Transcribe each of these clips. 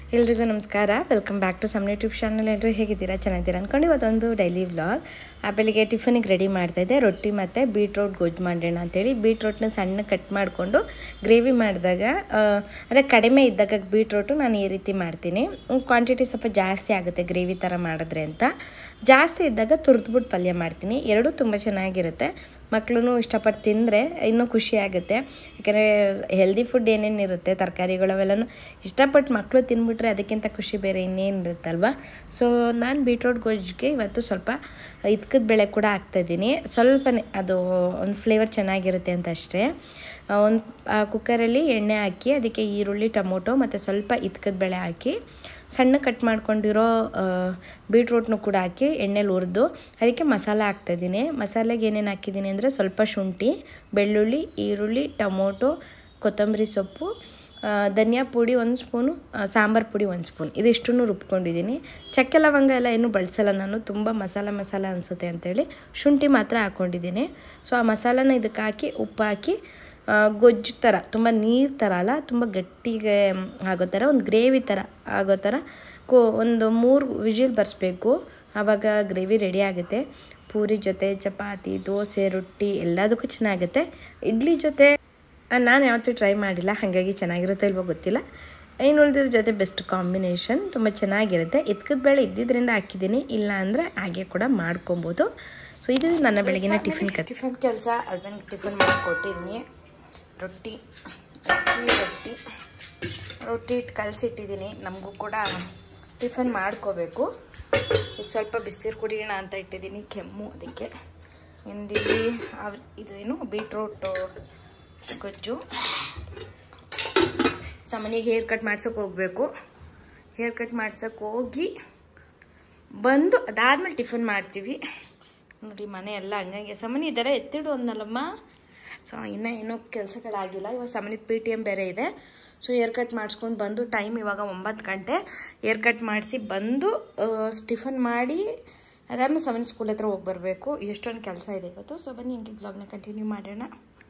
ಎಲ್ರಿಗೂ ನಮಸ್ಕಾರ. Welcome back to some YouTube channel. ಎಲ್ಲರೂ ಹೇಗಿದ್ದೀರಾ? ಚೆನ್ನಾಗಿದ್ದೀರಾ ಅಂದ್ಕೊಂಡು ಇವತ್ತೊಂದು ಡೈಲಿ ವ್ಲಾಗ್. ಬೆಳಿಗ್ಗೆ ಟಿಫನಿಗೆ ರೆಡಿ ಮಾಡ್ತಾಯಿದ್ದೆ. ರೊಟ್ಟಿ ಮತ್ತು ಬೀಟ್ರೋಟ್ ಗೊಜ್ಜು ಮಾಡೋಣ ಅಂತೇಳಿ ಬೀಟ್ರೋಟ್ನ ಸಣ್ಣ ಕಟ್ ಮಾಡಿಕೊಂಡು ಗ್ರೇವಿ ಮಾಡಿದಾಗ ಅಂದರೆ ಕಡಿಮೆ ಇದ್ದಾಗ ಬೀಟ್ರೋಟು ನಾನು ಈ ರೀತಿ ಮಾಡ್ತೀನಿ. ಕ್ವಾಂಟಿಟಿ ಸ್ವಲ್ಪ ಜಾಸ್ತಿ ಆಗುತ್ತೆ ಗ್ರೇವಿ ಥರ ಮಾಡಿದ್ರೆ ಅಂತ. ಜಾಸ್ತಿ ಇದ್ದಾಗ ತುರಿದ್ಬಿಟ್ಟು ಪಲ್ಯ ಮಾಡ್ತೀನಿ. ಎರಡೂ ತುಂಬ ಚೆನ್ನಾಗಿರುತ್ತೆ. ಮಕ್ಕಳು ಇಷ್ಟಪಟ್ಟು ತಿಂದರೆ ಇನ್ನೂ ಖುಷಿಯಾಗುತ್ತೆ. ಯಾಕಂದರೆ ಹೆಲ್ದಿ ಫುಡ್ ಏನೇನಿರುತ್ತೆ ತರಕಾರಿಗಳು ಅವೆಲ್ಲನೂ ಇಷ್ಟಪಟ್ಟು ಮಕ್ಕಳು ತಿಂದ್ಬಿಟ್ರೆ ಅದಕ್ಕಿಂತ ಖುಷಿ ಬೇರೆ ಇನ್ನೇನಿರುತ್ತಲ್ವ. ಸೊ ನಾನು ಬೀಟ್ರೋಟ್ ಗೊಜ್ಜಿಗೆ ಇವತ್ತು ಸ್ವಲ್ಪ ಇದ್ಕದ ಬೇಳೆ ಕೂಡ ಹಾಕ್ತಾಯಿದ್ದೀನಿ. ಸ್ವಲ್ಪನೇ ಅದು ಒಂದು ಫ್ಲೇವರ್ ಚೆನ್ನಾಗಿರುತ್ತೆ ಅಂತ ಅಷ್ಟೇ. ಒಂದು ಕುಕ್ಕರಲ್ಲಿ ಎಣ್ಣೆ ಹಾಕಿ ಅದಕ್ಕೆ ಈರುಳ್ಳಿ, ಟೊಮೊಟೊ ಮತ್ತು ಸ್ವಲ್ಪ ಇದ್ಕದ ಬೇಳೆ ಹಾಕಿ ಸಣ್ಣ ಕಟ್ ಮಾಡ್ಕೊಂಡಿರೋ ಬೀಟ್ರೂಟ್ನು ಕೂಡ ಹಾಕಿ ಎಣ್ಣೆಲಿ ಹುರಿದು ಅದಕ್ಕೆ ಮಸಾಲೆ ಹಾಕ್ತಾಯಿದ್ದೀನಿ. ಮಸಾಲೆಗೆ ಏನೇನು ಹಾಕಿದ್ದೀನಿ ಅಂದರೆ ಸ್ವಲ್ಪ ಶುಂಠಿ, ಬೆಳ್ಳುಳ್ಳಿ, ಈರುಳ್ಳಿ, ಟೊಮೊಟೊ, ಕೊತ್ತಂಬರಿ ಸೊಪ್ಪು, ಧನಿಯಾ ಪುಡಿ 1 ಸ್ಪೂನು, ಸಾಂಬಾರು ಪುಡಿ 1 ಸ್ಪೂನ್, ಇದಿಷ್ಟನ್ನು ರುಬ್ಕೊಂಡಿದ್ದೀನಿ. ಚಕ್ಕೆ ಲವಂಗ ಎಲ್ಲ ಏನೂ ಬಳಸಲ್ಲ ನಾನು, ತುಂಬ ಮಸಾಲ ಅನಿಸುತ್ತೆ ಅಂಥೇಳಿ ಶುಂಠಿ ಮಾತ್ರ ಹಾಕ್ಕೊಂಡಿದ್ದೀನಿ. ಸೊ ಆ ಮಸಾಲನ ಇದಕ್ಕೆ ಹಾಕಿ ಉಪ್ಪು ಹಾಕಿ ಗೊಜ್ಜು ಥರ, ತುಂಬ ನೀರು ಥರ ಅಲ್ಲ, ತುಂಬ ಗಟ್ಟಿಗೆ ಆಗೋ ಥರ, ಒಂದು ಗ್ರೇವಿ ಥರ ಆಗೋ ಥರ ಒಂದು 3 ವಿಜಿಲ್ ಬರೆಸ್ಬೇಕು. ಆವಾಗ ಗ್ರೇವಿ ರೆಡಿ ಆಗುತ್ತೆ. ಪೂರಿ ಜೊತೆ, ಚಪಾತಿ, ದೋಸೆ, ರೊಟ್ಟಿ ಎಲ್ಲದಕ್ಕೂ ಚೆನ್ನಾಗುತ್ತೆ. ಇಡ್ಲಿ ಜೊತೆ ನಾನು ಯಾವತ್ತೂ ಟ್ರೈ ಮಾಡಿಲ್ಲ, ಹಾಗಾಗಿ ಚೆನ್ನಾಗಿರುತ್ತೆ ಇಲ್ವೋ ಗೊತ್ತಿಲ್ಲ. ಇನ್ನು ಉಳಿದಿರೋ ಜೊತೆ ಬೆಸ್ಟ್ ಕಾಂಬಿನೇಷನ್, ತುಂಬ ಚೆನ್ನಾಗಿರುತ್ತೆ. ಇದ್ಕದ ಬೇಳೆ ಇದ್ದಿದ್ದರಿಂದ ಹಾಕಿದ್ದೀನಿ, ಇಲ್ಲ ಅಂದರೆ ಹಾಗೆ ಕೂಡ ಮಾಡ್ಕೊಬೋದು. ಸೊ ಇದು ನನ್ನ ಬೆಳಗಿನ ಟಿಫಿನ್ ಕೆಲಸ. ಹಸ್ಬೆಂಡ್ ಟಿಫಿನ್ ಮಾಡಿ ಕೊಟ್ಟಿದ್ದೀನಿ. ರೊಟ್ಟಿ ಇಟ್ಟು ಕಲಸಿಟ್ಟಿದ್ದೀನಿ. ನಮಗೂ ಕೂಡ ಟಿಫನ್ ಮಾಡ್ಕೋಬೇಕು. ಸ್ವಲ್ಪ ಬಿಸಿನೀರು ಕುಡಿಯೋಣ ಅಂತ ಇಟ್ಟಿದ್ದೀನಿ, ಕೆಮ್ಮು ಅದಕ್ಕೆ. ಹಿಂದಿಲ್ಲಿ ಇದು ಏನು ಬೀಟ್ರೋಟ್ ಗೊಜ್ಜು. ಸಾಮಾನ್ಯಗೆ ಹೇರ್ ಕಟ್ ಮಾಡ್ಸೋಕೆ ಹೋಗಬೇಕು. ಹೇರ್ ಕಟ್ ಮಾಡ್ಸೋಕೆ ಹೋಗಿ ಬಂದು ಅದಾದಮೇಲೆ ಟಿಫನ್ ಮಾಡ್ತೀವಿ. ನೋಡಿ ಮನೆ ಎಲ್ಲ ಹಂಗಂಗೆ ಸಾಮಾನ್ಯ ಇದ್ದಾರೆ. ಎತ್ತಿಡು ಅಂದಲ್ಲಮ್ಮ. ಸೊ ಇನ್ನೂ ಏನೂ ಕೆಲಸಗಳಾಗಿಲ್ಲ. ಇವಾಗ ಸಾಮಾನ್ಯದ PTM ಬೇರೆ ಇದೆ. ಸೊ ಹೇರ್ ಕಟ್ ಮಾಡಿಸ್ಕೊಂಡು ಬಂದು ಟೈಮ್ ಇವಾಗ 9 ಗಂಟೆ. ಹೇರ್ ಕಟ್ ಮಾಡಿಸಿ ಬಂದು ಟಿಫನ್ ಮಾಡಿ ಅದಾದ್ಮೇಲೆ ಸಾಮಾನ್ಯ ಸ್ಕೂಲ್ ಹತ್ರ ಹೋಗಿ ಬರಬೇಕು. ಎಷ್ಟೊಂದು ಕೆಲಸ ಇದೆ ಇವತ್ತು. ಸೊ ಬನ್ನಿ ಹಿಂಗೆ ಬ್ಲಾಗ್ನ ಕಂಟಿನ್ಯೂ ಮಾಡೋಣ.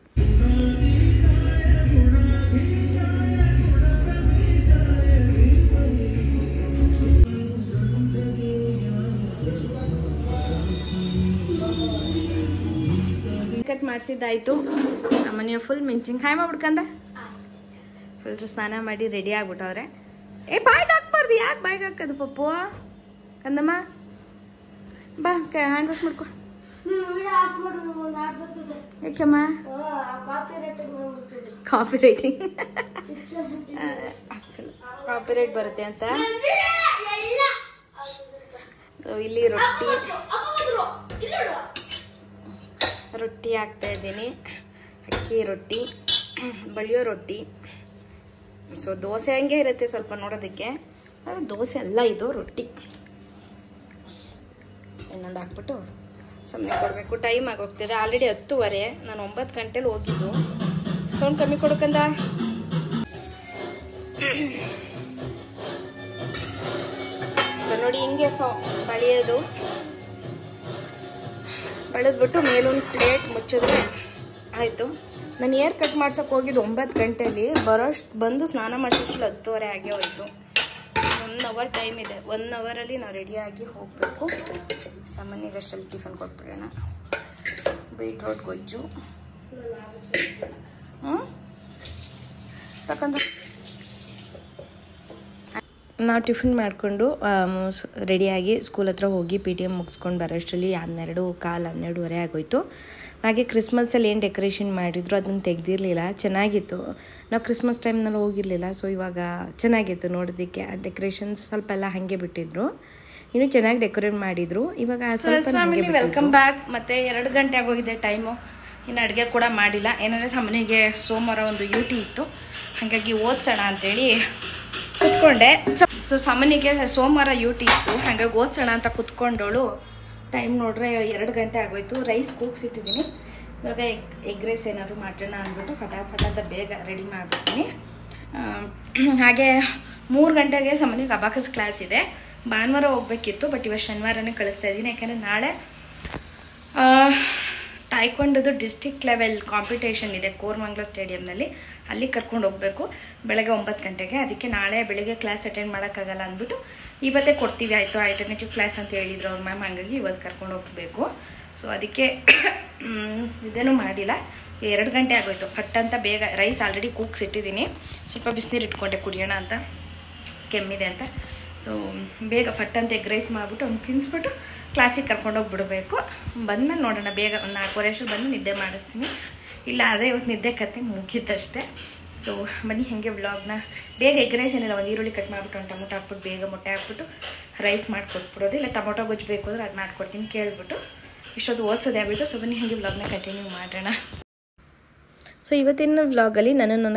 ಕಟ್ ಮಾಡಿಸಿದ್ದಾಯಿತು. ನಮ್ಮನೆಯ ಫುಲ್ ಮಿಂಚಿಂಗ್ ಹಾಯ್ ಮಾಡ್ಬಿಡ್ಕಂದ ಫುಲ್ ಸ್ನಾನ ಮಾಡಿ ರೆಡಿ ಆಗ್ಬಿಟ್ಟವ್ರೆ. ಬಾಯ್ಗೆ ಹಾಕ್ಬಾರ್ದು. ಯಾಕೆ ಬಾಯ್ಗೆ ಹಾಕೋದು ಪಪ್ಪು? ಕಂದಮ್ಮ ಬಾ, ಹ್ಯಾಂಡ್ ವಾಶ್ ಮಾಡ್ಕೊ. ಯಾಕೆಮ್ಮ? ಕಾಪಿ ರೈಟ್ ಬರುತ್ತೆ ಅಂತ. ಇಲ್ಲಿ ರೊಟ್ಟಿ ಹಾಕ್ತಾ ಇದ್ದೀನಿ. ಅಕ್ಕಿ ರೊಟ್ಟಿ, ಬಳಿಯೋ ರೊಟ್ಟಿ. ಸೊ ದೋಸೆ ಹಂಗೆ ಇರುತ್ತೆ ಸ್ವಲ್ಪ ನೋಡೋದಕ್ಕೆ. ದೋಸೆ ಅಲ್ಲ ಇದು, ರೊಟ್ಟಿ. ಇನ್ನೊಂದು ಹಾಕ್ಬಿಟ್ಟು ಸುಮ್ಮನೆ ಕೊಡಬೇಕು. ಟೈಮ್ ಆಗೋಗ್ತಿದೆ. ಆಲ್ರೆಡಿ 10:15. ನಾನು 9 ಗಂಟೆಲಿ ಹೋಗಿದ್ದು. ಸೌಂಡ್ ಕಮ್ಮಿ ಕೊಡಕಂದ. ಸೊ ನೋಡಿ ಹಿಂಗೆ ಬಳಿಯೋದು. ಬಳಿದ್ಬಿಟ್ಟು ಮೇಲೊಂದು ಪ್ಲೇಟ್ ಮುಚ್ಚಿದ್ರೆ ಆಯಿತು. ನಾನು ಹೇರ್ ಕಟ್ ಮಾಡ್ಸೋಕೆ ಹೋಗಿದ್ದು 9 ಗಂಟೆಯಲ್ಲಿ. ಬಂದು ಸ್ನಾನ ಮಾಡಿಸೋಷ್ಟು 10:30 ಆಗೇ ಹೋಯಿತು. 1 ಅವರ್ ಟೈಮ್ ಇದೆ. 1 ಅವರಲ್ಲಿ ನಾವು ರೆಡಿಯಾಗಿ ಹೋಗಬೇಕು. ಸಾಮಾನ್ಯಗಷ್ಟಲ್ಲಿ ಟಿಫನ್ ಕೊಟ್ಬಿಡೋಣ. ಬೀಟ್ರೋಟ್ ಗೊಜ್ಜು ತಗೊಂಡು ನಾವು ಟಿಫಿನ್ ಮಾಡಿಕೊಂಡು ರೆಡಿಯಾಗಿ ಸ್ಕೂಲ್ ಹತ್ರ ಹೋಗಿ PTM ಮುಗಿಸ್ಕೊಂಡು ಬರೋಷ್ಟರಲ್ಲಿ 12:15 ಆಗೋಯ್ತು. ಹಾಗೆ ಕ್ರಿಸ್ಮಸಲ್ಲಿ ಏನು ಡೆಕೋರೇಷನ್ ಮಾಡಿದ್ರು ಅದನ್ನು ತೆಗೆದಿರಲಿಲ್ಲ. ಚೆನ್ನಾಗಿತ್ತು. ನಾವು ಕ್ರಿಸ್ಮಸ್ ಟೈಮ್ನಲ್ಲಿ ಹೋಗಿರಲಿಲ್ಲ. ಸೊ ಇವಾಗ ಚೆನ್ನಾಗಿತ್ತು ನೋಡೋದಕ್ಕೆ. ಆ ಡೆಕೋರೇಷನ್ಸ್ ಸ್ವಲ್ಪ ಎಲ್ಲ ಹಾಗೆ ಬಿಟ್ಟಿದ್ರು. ಇನ್ನೂ ಚೆನ್ನಾಗಿ ಡೆಕೋರೇಟ್ ಮಾಡಿದರು. ಇವಾಗ ವೆಲ್ಕಮ್ ಬ್ಯಾಕ್. ಮತ್ತು 2 ಗಂಟೆ ಆಗೋಗಿದೆ ಟೈಮು. ಇನ್ನು ಅಡುಗೆ ಕೂಡ ಮಾಡಿಲ್ಲ. ಏನಂದರೆ ಸಾಮಾನ್ಯಗೆ ಸೋಮವಾರ ಒಂದು UT ಇತ್ತು, ಹಾಗಾಗಿ ಓದಿಸೋಣ ಅಂತೇಳಿ ಕುತ್ಕೊಂಡೆ. ಸೊ ಸಾಮಾನ್ಯಗೆ ಸೋಮವಾರ UT ಇತ್ತು, ಹಾಗಾಗಿ ಓದಿಸೋಣ ಅಂತ ಕುತ್ಕೊಂಡವಳು ಟೈಮ್ ನೋಡ್ರೆ 2 ಗಂಟೆ ಆಗೋಯ್ತು. ರೈಸ್ ಕೂಗಿಸಿಟ್ಟಿದ್ದೀನಿ. ಇವಾಗ ಎಗ್ ರೈಸ್ ಏನಾದ್ರು ಮಾಡೋಣ ಅಂದ್ಬಿಟ್ಟು ಫಟಾಫಟ ಅಂತ ಬೇಗ ರೆಡಿ ಮಾಡಿಬಿಡ್ತೀನಿ. ಹಾಗೆ 3 ಗಂಟೆಗೆ ಸಾಮಾನ್ಯಕ್ಕೆ ಅಬಾಕಸ್ ಕ್ಲಾಸ್ ಇದೆ. ಭಾನುವಾರ ಹೋಗ್ಬೇಕಿತ್ತು, ಬಟ್ ಇವಾಗ ಶನಿವಾರನೇ ಕಳಿಸ್ತಾ ಇದ್ದೀನಿ. ಯಾಕೆಂದರೆ ನಾಳೆ ತಾಯ್ಕೊಂಡದು ಡಿಸ್ಟ್ರಿಕ್ಟ್ ಲೆವೆಲ್ ಕಾಂಪಿಟೇಷನ್ ಇದೆ ಕೋರಮಂಗಲ ಸ್ಟೇಡಿಯಂನಲ್ಲಿ, ಅಲ್ಲಿ ಕರ್ಕೊಂಡು ಹೋಗಬೇಕು ಬೆಳಗ್ಗೆ 9 ಗಂಟೆಗೆ. ಅದಕ್ಕೆ ನಾಳೆ ಬೆಳಿಗ್ಗೆ ಕ್ಲಾಸ್ ಅಟೆಂಡ್ ಮಾಡೋಕ್ಕಾಗಲ್ಲ ಅಂದ್ಬಿಟ್ಟು ಇವತ್ತೇ ಕೊಡ್ತೀವಿ ಆಯಿತು, ಆಲ್ಟರ್ನೇಟಿವ್ ಕ್ಲಾಸ್ ಅಂತ ಹೇಳಿದ್ರು ಅವ್ರ ಮ್ಯಾಮ್, ಹಾಗಾಗಿ ಇವತ್ತು ಕರ್ಕೊಂಡು ಹೋಗಬೇಕು. ಸೊ ಅದಕ್ಕೆ ಇದೇನೂ ಮಾಡಿಲ್ಲ. 2 ಗಂಟೆ ಆಗೋಯ್ತು. ಫಟ್ ಅಂತ ಬೇಗ ರೈಸ್ ಆಲ್ರೆಡಿ ಕೂಗ್ಸಿಟ್ಟಿದ್ದೀನಿ, ಸ್ವಲ್ಪ ಬಿಸಿನೀರು ಇಟ್ಕೊಂಡೆ ಕುಡಿಯೋಣ ಅಂತ, ಕೆಮ್ಮಿದೆ ಅಂತ. ಸೊ ಬೇಗ ಫಟ್ ಅಂತ ಎಗ್ ರೈಸ್ ಮಾಡಿಬಿಟ್ಟು ಅವ್ನು ತಿನ್ನಿಸ್ಬಿಟ್ಟು ಕ್ಲಾಸಿಗೆ ಕರ್ಕೊಂಡೋಗ್ಬಿಡ್ಬೇಕು. ಬಂದಮೇಲೆ ನೋಡೋಣ, ಬೇಗ ಒಂದು 4:15 ಬಂದು ನಿದ್ದೆ ಮಾಡಿಸ್ತೀನಿ. ಇಲ್ಲ ಆದರೆ ಇವತ್ತು ನಿದ್ದೆ ಕತೆ ಮುಗಿದಷ್ಟೇ. ಸೊ ಬನ್ನಿ ಹಾಗೆ ವ್ಲಾಗ್ನ ಬೇಗ ಎಗ್ ರೈಸ್ ಏನಿಲ್ಲ, ಒಂದು ಈರುಳ್ಳಿ ಕಟ್ ಮಾಡಿಬಿಟ್ಟು ಒಂದು ಟೊಮೊಟೊ ಹಾಕ್ಬಿಟ್ಟು ಬೇಗ ಮೊಟ್ಟೆ ಹಾಕ್ಬಿಟ್ಟು ರೈಸ್ ಮಾಡಿಕೊಟ್ಬಿಡೋದು. ಇಲ್ಲ ಟೊಮೊಟೊ ಗೊಜ್ಜು ಬೇಕು ಅಂದರೆ ಅದು ಮಾಡಿಕೊಡ್ತೀನಿ ಕೇಳ್ಬಿಟ್ಟು. ಇಷ್ಟೊಂದು ಓದಿಸೋದೇ ಆಗೋಯ್ತು. ಸೊ ಬನ್ನಿ ಹಾಗೆ ವ್ಲಾಗ್ನ ಕಂಟಿನ್ಯೂ ಮಾಡೋಣ. ಸೊ ಇವತ್ತಿನ ವ್ಲಾಗಲ್ಲಿ ನಾನು ನನ್ನ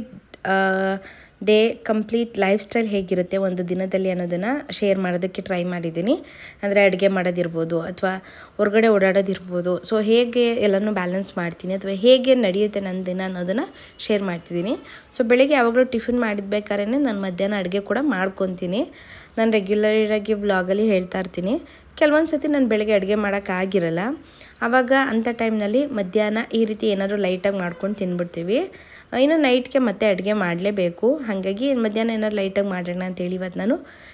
ಕಂಪ್ಲೀಟ್ ಲೈಫ್ ಸ್ಟೈಲ್ ಹೇಗಿರುತ್ತೆ ಒಂದು ದಿನದಲ್ಲಿ ಅನ್ನೋದನ್ನು ಶೇರ್ ಮಾಡೋದಕ್ಕೆ ಟ್ರೈ ಮಾಡಿದ್ದೀನಿ. ಅಂದರೆ ಅಡುಗೆ ಮಾಡೋದಿರ್ಬೋದು ಅಥವಾ ಹೊರಗಡೆ ಓಡಾಡೋದಿರ್ಬೋದು. ಸೊ ಹೇಗೆ ಎಲ್ಲನೂ ಬ್ಯಾಲೆನ್ಸ್ ಮಾಡ್ತೀನಿ ಅಥವಾ ಹೇಗೆ ನಡೆಯುತ್ತೆ ನನ್ನ ದಿನ ಅನ್ನೋದನ್ನು ಶೇರ್ ಮಾಡ್ತಿದ್ದೀನಿ. ಸೊ ಬೆಳಿಗ್ಗೆ ಯಾವಾಗಲೂ ಟಿಫಿನ್ ಮಾಡಿದ್ಬೇಕಾದ್ರೆ ನಾನು ಮಧ್ಯಾಹ್ನ ಅಡುಗೆ ಕೂಡ ಮಾಡ್ಕೊತೀನಿ. ನಾನು ರೆಗ್ಯುಲರಾಗಿ ವ್ಲಾಗಲ್ಲಿ ಹೇಳ್ತಾ ಇರ್ತೀನಿ. ಕೆಲವೊಂದು ಸತಿ ನಾನು ಬೆಳಗ್ಗೆ ಅಡುಗೆ ಮಾಡೋಕ್ಕಾಗಿರಲ್ಲ, ಆವಾಗ ಅಂಥ ಟೈಮ್ನಲ್ಲಿ ಮಧ್ಯಾಹ್ನ ಈ ರೀತಿ ಏನಾದರೂ ಲೈಟಾಗಿ ಮಾಡ್ಕೊಂಡು ತಿನ್ಬಿಡ್ತೀವಿ. ಇನ್ನು ನೈಟ್ಗೆ ಮತ್ತೆ ಅಡುಗೆ ಮಾಡಲೇಬೇಕು, ಹಾಗಾಗಿ ಮಧ್ಯಾಹ್ನ ಏನಾದ್ರು ಲೈಟಾಗಿ ಮಾಡೋಣ ಅಂತೇಳಿ ಇವತ್ತು ನಾನು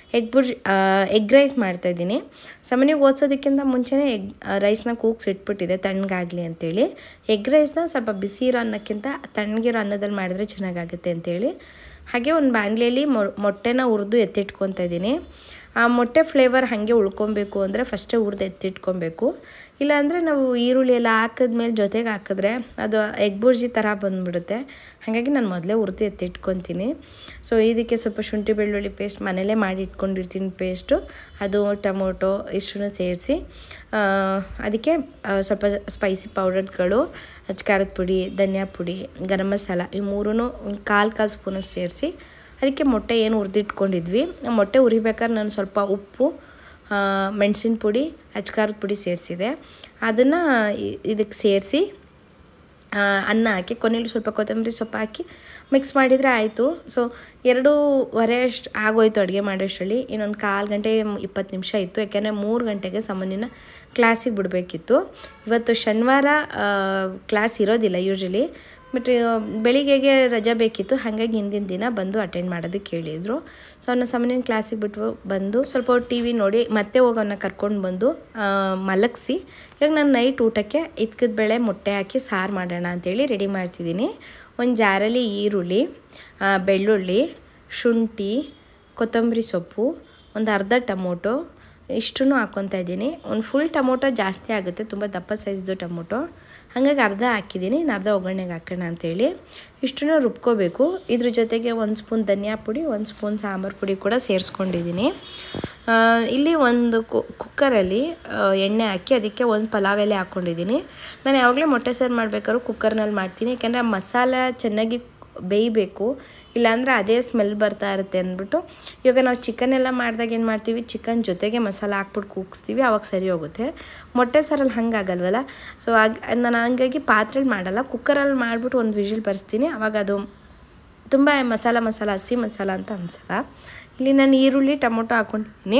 ಎಗ್ ರೈಸ್ ಮಾಡ್ತಾಯಿದ್ದೀನಿ. ಸಾಮಾನ್ಯವಾಗಿ ಓದಿಸೋದಕ್ಕಿಂತ ಮುಂಚೆನೇ ರೈಸ್ನ ಕೂಗ್ಸಿಟ್ಬಿಟ್ಟಿದೆ ತಣ್ಣಗಾಗಲಿ ಅಂತೇಳಿ. ಎಗ್ ರೈಸ್ನ ಸ್ವಲ್ಪ ಬಿಸಿ ಇರೋ ಅನ್ನಕ್ಕಿಂತ ತಣ್ಣಗಿರೋ ಅನ್ನದಲ್ಲಿ ಮಾಡಿದ್ರೆ ಚೆನ್ನಾಗಾಗುತ್ತೆ ಅಂತೇಳಿ. ಹಾಗೆ ಒಂದು ಬಾಣಲೆಯಲ್ಲಿ ಮೊಟ್ಟೆನ ಹುರಿದು ಎತ್ತಿಟ್ಕೊತಾ ಇದ್ದೀನಿ. ಆ ಮೊಟ್ಟೆ ಫ್ಲೇವರ್ ಹಾಗೆ ಉಳ್ಕೊಬೇಕು ಅಂದರೆ ಫಸ್ಟೇ ಹುರಿದು ಎತ್ತಿಟ್ಕೊಬೇಕು. ಇಲ್ಲಾಂದರೆ ನಾವು ಈರುಳ್ಳಿ ಎಲ್ಲ ಹಾಕಿದ್ಮೇಲೆ ಜೊತೆಗೆ ಹಾಕಿದ್ರೆ ಅದು ಎಗ್ ಬುರ್ಜಿ ಥರ ಬಂದುಬಿಡುತ್ತೆ. ಹಾಗಾಗಿ ನಾನು ಮೊದಲೇ ಹುರಿದು ಎತ್ತಿಟ್ಕೊತೀನಿ. ಸೊ ಇದಕ್ಕೆ ಸ್ವಲ್ಪ ಶುಂಠಿ ಬೆಳ್ಳುಳ್ಳಿ ಪೇಸ್ಟ್ ಮನೇಲೇ ಮಾಡಿ ಇಟ್ಕೊಂಡಿರ್ತೀನಿ ಪೇಸ್ಟು, ಅದು ಟೊಮೊಟೊ ಇಷ್ಟನ್ನು ಸೇರಿಸಿ ಅದಕ್ಕೆ ಸ್ವಲ್ಪ ಸ್ಪೈಸಿ ಪೌಡರ್ಗಳು, ಖಾರದ ಪುಡಿ, ಧನಿಯಾ ಪುಡಿ, ಗರಂ ಮಸಾಲ ಈ ಮೂರೂ ಕಾಲು ಸ್ಪೂನಷ್ಟು ಸೇರಿಸಿ ಅದಕ್ಕೆ ಮೊಟ್ಟೆ ಏನು ಹುರಿದಿಟ್ಕೊಂಡಿದ್ವಿ, ಮೊಟ್ಟೆ ಹುರಿಬೇಕಾದ್ರೆ ನಾನು ಸ್ವಲ್ಪ ಉಪ್ಪು, ಮೆಣಸಿನ ಪುಡಿ, ಖಾರದ ಪುಡಿ ಸೇರಿಸಿದೆ. ಅದನ್ನು ಇದಕ್ಕೆ ಸೇರಿಸಿ ಅನ್ನ ಹಾಕಿ ಕೊನೆಯಲ್ಲಿ ಸ್ವಲ್ಪ ಕೊತ್ತಂಬರಿ ಸೊಪ್ಪು ಹಾಕಿ ಮಿಕ್ಸ್ ಮಾಡಿದರೆ ಆಯಿತು. ಸೊ 2:15 ಅಷ್ಟು ಆಗೋಯ್ತು ಅಡುಗೆ ಮಾಡೋಷ್ಟರಲ್ಲಿ. ಇನ್ನೊಂದು 1/4 ಗಂಟೆ 20 ನಿಮಿಷ ಇತ್ತು, ಯಾಕೆಂದರೆ 3 ಗಂಟೆಗೆ ಸಾಮಾನ್ಯನ ಕ್ಲಾಸಿಗೆ ಬಿಡಬೇಕಿತ್ತು. ಇವತ್ತು ಶನಿವಾರ ಕ್ಲಾಸ್ ಇರೋದಿಲ್ಲ ಯೂಶ್ವಲಿ, ಬಟ್ ಬೆಳಿಗ್ಗೆಗೆ ರಜೆ ಬೇಕಿತ್ತು, ಹಾಗಾಗಿ ಹಿಂದಿನ ದಿನ ಬಂದು ಅಟೆಂಡ್ ಮಾಡೋದಕ್ಕೆ ಹೇಳಿದರು. ಸೊ ಅವನ್ನ ಸಾಮಾನ್ಯ ಕ್ಲಾಸಿಗೆ ಬಿಟ್ಟು ಬಂದು ಸ್ವಲ್ಪ ಟಿ ವಿ ನೋಡಿ ಮತ್ತೆ ಹೋಗೋನ್ನ ಕರ್ಕೊಂಡು ಬಂದು ಮಲಗಿಸಿ ಇವಾಗ ನಾನು ನೈಟ್ ಊಟಕ್ಕೆ ಇದ್ಕದ ಬೇಳೆ ಮೊಟ್ಟೆ ಹಾಕಿ ಸಾರು ಮಾಡೋಣ ಅಂಥೇಳಿ ರೆಡಿ ಮಾಡ್ತಿದ್ದೀನಿ. ಒಂದು ಜಾರಲ್ಲಿ ಈರುಳ್ಳಿ, ಬೆಳ್ಳುಳ್ಳಿ, ಶುಂಠಿ, ಕೊತ್ತಂಬರಿ ಸೊಪ್ಪು, ಒಂದು ಅರ್ಧ ಟೊಮೊಟೊ ಇಷ್ಟನ್ನು ಹಾಕ್ಕೊತಾ ಇದ್ದೀನಿ. ಒಂದು ಫುಲ್ ಟೊಮೊಟೊ ಜಾಸ್ತಿ ಆಗುತ್ತೆ, ತುಂಬ ದಪ್ಪ ಸೈಜ್ದು ಟೊಮೊಟೊ, ಹಾಗಾಗಿ ಅರ್ಧ ಹಾಕಿದ್ದೀನಿ. ಇನ್ನು ಅರ್ಧ ಒಗ್ಗರಣೆಗೆ ಹಾಕೋಣ ಅಂಥೇಳಿ ಇಷ್ಟನ್ನು ರುಬ್ಕೋಬೇಕು. ಇದ್ರ ಜೊತೆಗೆ 1 ಸ್ಪೂನ್ ಧನಿಯಾ ಪುಡಿ, 1 ಸ್ಪೂನ್ ಸಾಂಬಾರು ಪುಡಿ ಕೂಡ ಸೇರಿಸ್ಕೊಂಡಿದ್ದೀನಿ. ಇಲ್ಲಿ ಒಂದು ಕುಕ್ಕರಲ್ಲಿ ಎಣ್ಣೆ ಹಾಕಿ ಅದಕ್ಕೆ ಒಂದು ಪಲಾವ್ ಎಲೆ ಹಾಕ್ಕೊಂಡಿದ್ದೀನಿ. ನಾನು ಯಾವಾಗಲೂ ಮೊಟ್ಟೆ ಸಾರು ಮಾಡ್ಬೇಕಾದ್ರೂ ಕುಕ್ಕರ್ನಲ್ಲಿ ಮಾಡ್ತೀನಿ, ಯಾಕೆಂದರೆ ಆ ಮಸಾಲ ಚೆನ್ನಾಗಿ ಬೇಯಬೇಕು, ಇಲ್ಲಾಂದರೆ ಅದೇ ಸ್ಮೆಲ್ ಬರ್ತಾ ಇರುತ್ತೆ ಅಂದ್ಬಿಟ್ಟು. ಇವಾಗ ನಾವು ಚಿಕನ್ ಎಲ್ಲ ಮಾಡಿದಾಗ ಏನು ಮಾಡ್ತೀವಿ, ಚಿಕನ್ ಜೊತೆಗೆ ಮಸಾಲ ಹಾಕ್ಬಿಟ್ಟು ಕೂಗಿಸ್ತೀವಿ, ಆವಾಗ ಸರಿ ಹೋಗುತ್ತೆ. ಮೊಟ್ಟೆ ಸಾರಲ್ಲಿ ಹಂಗಾಗಲ್ವಲ್ಲ. ಸೊ ನಾನು ಹಂಗಾಗಿ ಪಾತ್ರೆಯಲ್ಲಿ ಮಾಡಲ್ಲ, ಕುಕ್ಕರಲ್ಲಿ ಮಾಡಿಬಿಟ್ಟು ಒಂದು ವಿಷಿಲ್ ಬರ್ಸ್ತೀನಿ, ಆವಾಗ ಅದು ತುಂಬ ಮಸಾಲ ಹಸಿ ಮಸಾಲ ಅಂತ ಅನಿಸಲ್ಲ. ಇಲ್ಲಿ ನಾನು ಈರುಳ್ಳಿ ಟೊಮೊಟೊ ಹಾಕ್ಕೊಂಡಿದ್ದೀನಿ.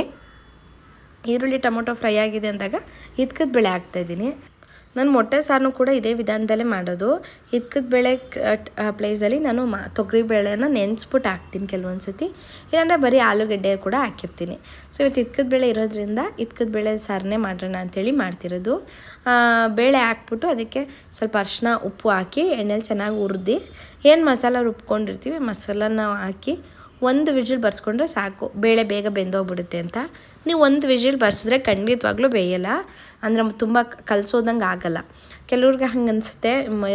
ಈರುಳ್ಳಿ ಟೊಮೊಟೊ ಫ್ರೈ ಆಗಿದೆ ಅಂದಾಗ ಇದ್ಕದ ಬೇಳೆ ಹಾಕ್ತಾಯಿದ್ದೀನಿ. ನಾನು ಮೊಟ್ಟೆ ಸಾರನ್ನು ಕೂಡ ಇದೇ ವಿಧಾನದಲ್ಲೇ ಮಾಡೋದು. ಇದ್ಕದ ಬೇಳೆ ಪ್ಲೇಸಲ್ಲಿ ನಾನು ತೊಗರಿ ಬೇಳೆನ ನೆನೆಸ್ಬಿಟ್ಟು ಹಾಕ್ತೀನಿ ಕೆಲವೊಂದು ಸತಿ, ಇಲ್ಲಾಂದರೆ ಬರೀ ಆಲೂಗಡ್ಡೆ ಕೂಡ ಹಾಕಿರ್ತೀನಿ. ಸೊ ಇವತ್ತು ಇದ್ಕದ ಬೇಳೆ ಇರೋದ್ರಿಂದ ಇದ್ಕದ ಬೇಳೆ ಸಾರನ್ನೇ ಮಾಡೋಣ ಅಂಥೇಳಿ ಮಾಡ್ತಿರೋದು. ಬೇಳೆ ಹಾಕ್ಬಿಟ್ಟು ಅದಕ್ಕೆ ಸ್ವಲ್ಪ ಅರಿಶಿನ ಉಪ್ಪು ಹಾಕಿ ಎಣ್ಣೆಲಿ ಚೆನ್ನಾಗಿ ಹುರಿದು ಏನು ಮಸಾಲ ರುಬ್ಕೊಂಡಿರ್ತೀವಿ ಮಸಾಲನ ಹಾಕಿ 1 ವಿಜಿಲ್ ಬರ್ಸ್ಕೊಂಡ್ರೆ ಸಾಕು, ಬೇಳೆ ಬೇಗ ಬೆಂದೋಗ್ಬಿಡುತ್ತೆ ಅಂತ. ನೀವು 1 ವಿಜಿಲ್ ಬರ್ಸಿದ್ರೆ ಖಂಡಿತವಾಗ್ಲೂ ಬೇಯಲ್ಲ, ಅಂದರೆ ತುಂಬ ಕಲಸೋದಂಗೆ ಆಗಲ್ಲ. ಕೆಲವ್ರಿಗೆ ಹಂಗೆ ಅನಿಸುತ್ತೆ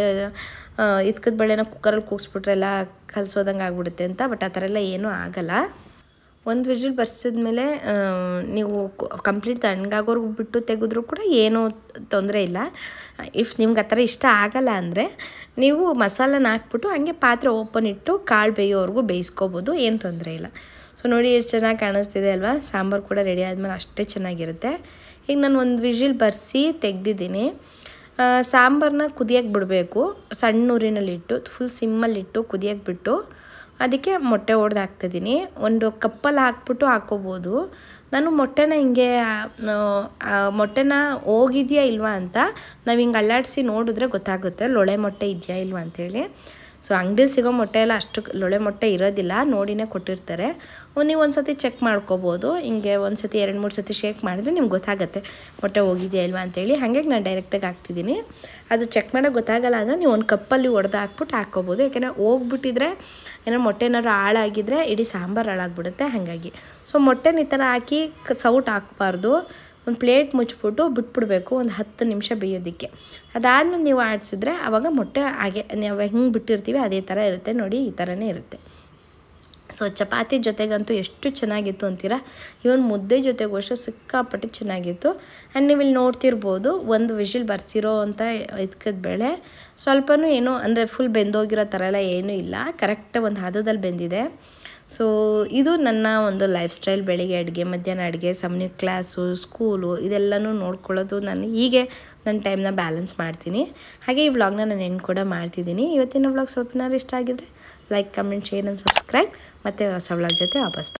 ಇದ್ಕದ ಬೇಳೆನ ಕುಕ್ಕರಲ್ಲಿ ಕೂಗಿಸ್ಬಿಟ್ರೆಲ್ಲ ಕಲಸೋದಂಗೆ ಆಗ್ಬಿಡುತ್ತೆ ಅಂತ, ಬಟ್ ಆ ಥರ ಎಲ್ಲ ಏನೂ ಆಗಲ್ಲ. 1 ವಿಜಿಲ್ ಬರ್ಸಿದ್ಮೇಲೆ ನೀವು ಕಂಪ್ಲೀಟ್ ತಣ್ಣಗಾಗೋರ್ಗು ಬಿಟ್ಟು ತೆಗೆದ್ರೂ ಕೂಡ ಏನೂ ತೊಂದರೆ ಇಲ್ಲ. ಇಫ್ ನಿಮ್ಗೆ ಆ ಥರ ಇಷ್ಟ ಆಗಲ್ಲ ಅಂದರೆ ನೀವು ಮಸಾಲನ ಹಾಕ್ಬಿಟ್ಟು ಹಂಗೆ ಪಾತ್ರೆ ಓಪನ್ ಇಟ್ಟು ಕಾಳು ಬೇಯೋವರೆಗೂ ಬೇಯಿಸ್ಕೋಬೋದು, ಏನು ತೊಂದರೆ ಇಲ್ಲ. ಸೊ ನೋಡಿ ಎಷ್ಟು ಚೆನ್ನಾಗಿ ಕಾಣಿಸ್ತಿದೆ ಅಲ್ವಾ. ಸಾಂಬಾರು ಕೂಡ ರೆಡಿ ಆದಮೇಲೆ ಅಷ್ಟೇ ಚೆನ್ನಾಗಿರುತ್ತೆ. ಈಗ ನಾನು 1 ವಿಜಿಲ್ ಬರ್ಸಿ ತೆಗೆದಿದ್ದೀನಿ. ಸಾಂಬಾರನ್ನ ಕುದಿಯೋಕ್ಕೆ ಬಿಡಬೇಕು, ಸಣ್ಣ ಊರಿನಲ್ಲಿಟ್ಟು ಫುಲ್ ಸಿಮ್ಮಲ್ಲಿಟ್ಟು ಕುದಿಯೋಕ್ಕೆ ಬಿಟ್ಟು ಅದಕ್ಕೆ ಮೊಟ್ಟೆ ಒಡೆದು ಹಾಕ್ತಿದ್ದೀನಿ. ಒಂದು ಕಪ್ಪಲ್ಲಿ ಹಾಕ್ಬಿಟ್ಟು ಹಾಕ್ಕೋಬೋದು, ನಾನು ಮೊಟ್ಟೆನ ಹಿಂಗೆ ಮೊಟ್ಟೆನ ಹೋಗಿದೆಯಾ ಇಲ್ವಾ ಅಂತ ನಾವು ಹಿಂಗೆ ಅಲ್ಲಾಡಿಸಿ ನೋಡಿದ್ರೆ ಗೊತ್ತಾಗುತ್ತೆ ಲೊಳೆ ಮೊಟ್ಟೆ ಇದೆಯಾ ಇಲ್ವಾ ಅಂಥೇಳಿ. ಸೊ ಅಂಗಡಿಲಿ ಸಿಗೋ ಮೊಟ್ಟೆ ಎಲ್ಲ ಅಷ್ಟು ಲೊಳೆ ಮೊಟ್ಟೆ ಇರೋದಿಲ್ಲ, ನೋಡಿನೇ ಕೊಟ್ಟಿರ್ತಾರೆ. ನೀವು ಒಂದು ಸತಿ ಚೆಕ್ ಮಾಡ್ಕೋಬೋದು. ಹಿಂಗೆ ಒಂದು ಸತಿ 2-3 ಸತಿ ಶೇಕ್ ಮಾಡಿದ್ರೆ ನಿಮ್ಗೆ ಗೊತ್ತಾಗುತ್ತೆ ಮೊಟ್ಟೆ ಹೋಗಿದೆಯಾ ಇಲ್ವಾ ಅಂತೇಳಿ. ಹಾಗಾಗಿ ನಾನು ಡೈರೆಕ್ಟಾಗಿ ಹಾಕ್ತಿದ್ದೀನಿ. ಅದು ಚೆಕ್ ಮಾಡೋಕ್ಕೆ ಗೊತ್ತಾಗಲ್ಲ ಅಂದರೆ ನೀವು ಒಂದು ಕಪ್ಪಲ್ಲಿ ಒಡೆದು ಹಾಕ್ಬಿಟ್ಟು ಹಾಕ್ಕೋಬೋದು. ಯಾಕೆಂದರೆ ಹೋಗ್ಬಿಟ್ಟಿದ್ರೆ ಏನೋ ಮೊಟ್ಟೆ ಏನಾದ್ರು ಹಾಳಾಗಿದ್ದರೆ ಇಡೀ ಸಾಂಬಾರು ಹಾಳಾಗ್ಬಿಡುತ್ತೆ. ಹಾಗಾಗಿ ಸೊ ಮೊಟ್ಟೆನ ಈ ಥರ ಹಾಕಿ ಸೌಟ್ ಹಾಕಬಾರ್ದು. ಒಂದು ಪ್ಲೇಟ್ ಮುಚ್ಚಿಬಿಟ್ಟು ಬಿಟ್ಬಿಡ್ಬೇಕು ಒಂದು 10 ನಿಮಿಷ ಬೇಯೋದಕ್ಕೆ. ಅದಾದಮೇಲೆ ನೀವು ಆಡಿಸಿದ್ರೆ ಆವಾಗ ಮೊಟ್ಟೆ ಹಾಗೆ ನಾವು ಹೆಂಗೆ ಬಿಟ್ಟಿರ್ತೀವಿ ಅದೇ ಥರ ಇರುತ್ತೆ. ನೋಡಿ ಈ ಥರನೇ ಇರುತ್ತೆ. ಸೊ ಚಪಾತಿ ಜೊತೆಗಂತೂ ಎಷ್ಟು ಚೆನ್ನಾಗಿತ್ತು ಅಂತೀರಾ. ಇವನ್ ಮುದ್ದೆ ಜೊತೆಗೂ ಅಷ್ಟು ಸಿಕ್ಕಾಪಟ್ಟೆ ಚೆನ್ನಾಗಿತ್ತು. ಆ್ಯಂಡ್ ನೀವು ಇಲ್ಲಿ ನೋಡ್ತಿರ್ಬೋದು ಒಂದು ವಿಷಿಲ್ ಬರ್ಸಿರೋ ಅಂತ ಇದ್ಕದ ಬೇಳೆ ಸ್ವಲ್ಪನೂ ಏನೋ ಅಂದರೆ ಫುಲ್ ಬೆಂದೋಗಿರೋ ಥರ ಎಲ್ಲ ಏನೂ ಇಲ್ಲ, ಕರೆಕ್ಟ್ ಒಂದು ಹದದಲ್ಲಿ ಬೆಂದಿದೆ. ಸೊ ಇದು ನನ್ನ ಒಂದು ಲೈಫ್ ಸ್ಟೈಲ್. ಬೆಳಿಗ್ಗೆ ಅಡುಗೆ, ಮಧ್ಯಾಹ್ನ ಅಡುಗೆ, ಸಮಯ ಕ್ಲಾಸು, ಸ್ಕೂಲು ಇದೆಲ್ಲನೂ ನೋಡ್ಕೊಳ್ಳೋದು. ನಾನು ಹೀಗೆ ನನ್ನ ಟೈಮ್ನ ಬ್ಯಾಲೆನ್ಸ್ ಮಾಡ್ತೀನಿ. ಹಾಗೆ ಈ ವ್ಲಾಗ್ನ ನಾನು ಎಂಡ್ ಕೂಡ ಮಾಡ್ತಿದ್ದೀನಿ. ಇವತ್ತಿನ ವ್ಲಾಗ್ ಸ್ವಲ್ಪನಾದ್ರು ಇಷ್ಟ ಆಗಿದ್ರೆ like, comment, share and subscribe. ಮತ್ತು ಹೊಸ ವ್ಲಾಗ್ ಜೊತೆ ವಾಪಸ್